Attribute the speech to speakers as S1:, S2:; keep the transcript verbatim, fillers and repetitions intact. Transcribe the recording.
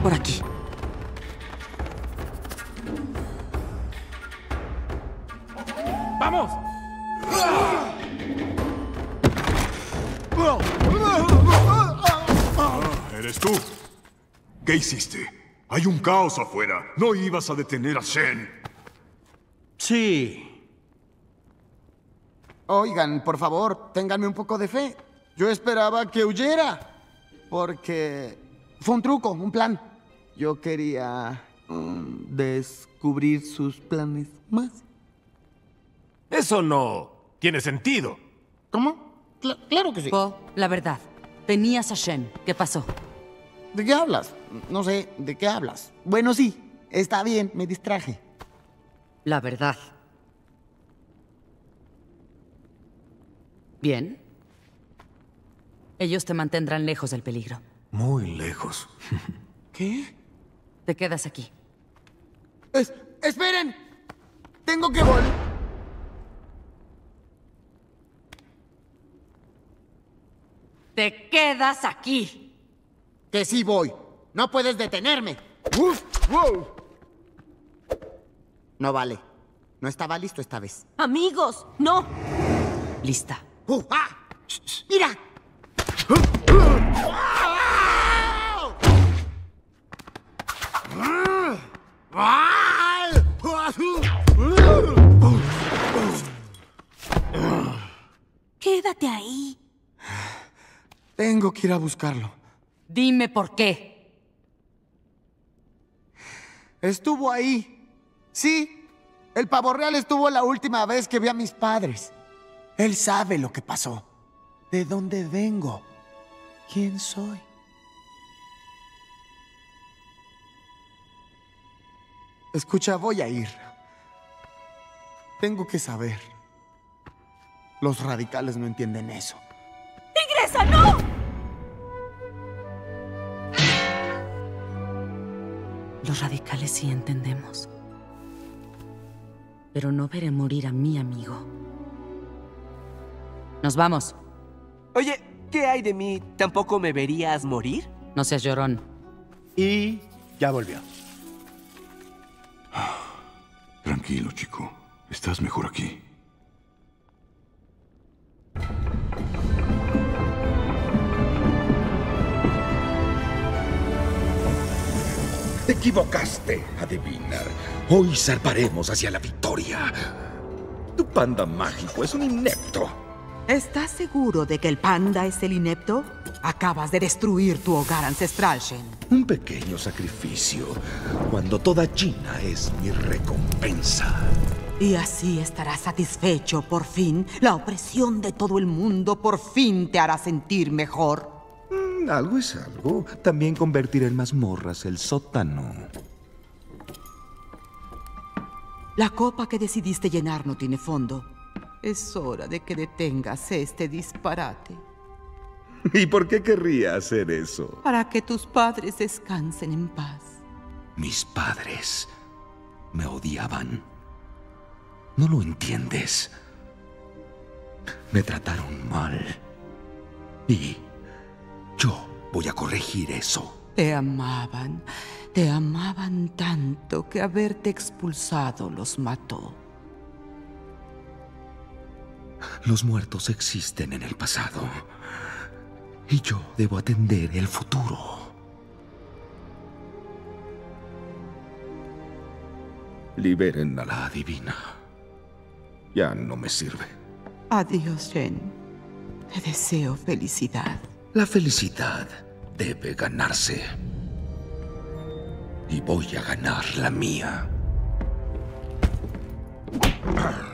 S1: Por aquí.
S2: ¡Vamos!
S3: Ah, ¿eres tú? ¿Qué hiciste? Hay un caos afuera. No ibas a detener a Shen.
S2: Sí.
S4: Oigan, por favor, ténganme un poco de fe. Yo esperaba que huyera. Porque fue un truco, un plan. Yo quería um, descubrir sus planes más.
S2: Eso no tiene sentido.
S4: ¿Cómo? Cla- claro que sí.
S1: Po, la verdad. Tenías a Shen. ¿Qué pasó?
S4: ¿De qué hablas? No sé, ¿de qué hablas? Bueno, sí, está bien, me distraje.
S1: La verdad. Bien. Ellos te mantendrán lejos del peligro.
S3: Muy lejos.
S4: ¿Qué?
S1: Te quedas aquí.
S4: Es- ¡Esperen! Tengo que volver.
S1: ¡Te quedas aquí!
S4: Que sí voy. No puedes detenerme. ¡Uf! ¡Wow! No vale. No estaba listo esta vez.
S1: ¡Amigos! ¡No! Lista.
S4: ¡Uh! ¡Ah! Sh- sh- ¡Mira!
S1: Quédate ahí.
S4: Tengo que ir a buscarlo.
S1: Dime por qué.
S4: Estuvo ahí. Sí, el pavo real estuvo la última vez que vi a mis padres. Él sabe lo que pasó. ¿De dónde vengo? ¿Quién soy? Escucha, voy a ir. Tengo que saber. Los radicales no entienden eso.
S1: ¡Tigresa, no! Los radicales sí entendemos. Pero no veré morir a mi amigo. Nos vamos.
S5: Oye, ¿qué hay de mí? ¿Tampoco me verías morir?
S1: No seas llorón.
S2: Y ya volvió.
S3: Tranquilo, chico. Estás mejor aquí.
S6: Te equivocaste, adivinar. Hoy zarparemos hacia la victoria. Tu panda mágico es un inepto.
S7: ¿Estás seguro de que el panda es el inepto? Acabas de destruir tu hogar ancestral, Shen.
S6: Un pequeño sacrificio cuando toda China es mi recompensa.
S7: Y así estarás satisfecho por fin. La opresión de todo el mundo por fin te hará sentir mejor.
S6: Mm, algo es algo. También convertiré en mazmorras el sótano.
S7: La copa que decidiste llenar no tiene fondo. Es hora de que detengas este disparate.
S6: ¿Y por qué querría hacer eso?
S7: Para que tus padres descansen en paz.
S6: Mis padres me odiaban. No lo entiendes. Me trataron mal. Y yo voy a corregir eso.
S7: Te amaban. Te amaban tanto que haberte expulsado los mató.
S6: Los muertos existen en el pasado. Y yo debo atender el futuro. Liberen a la adivina. Ya no me sirve.
S7: Adiós, Shen. Te deseo felicidad.
S6: La felicidad debe ganarse. Y voy a ganar la mía.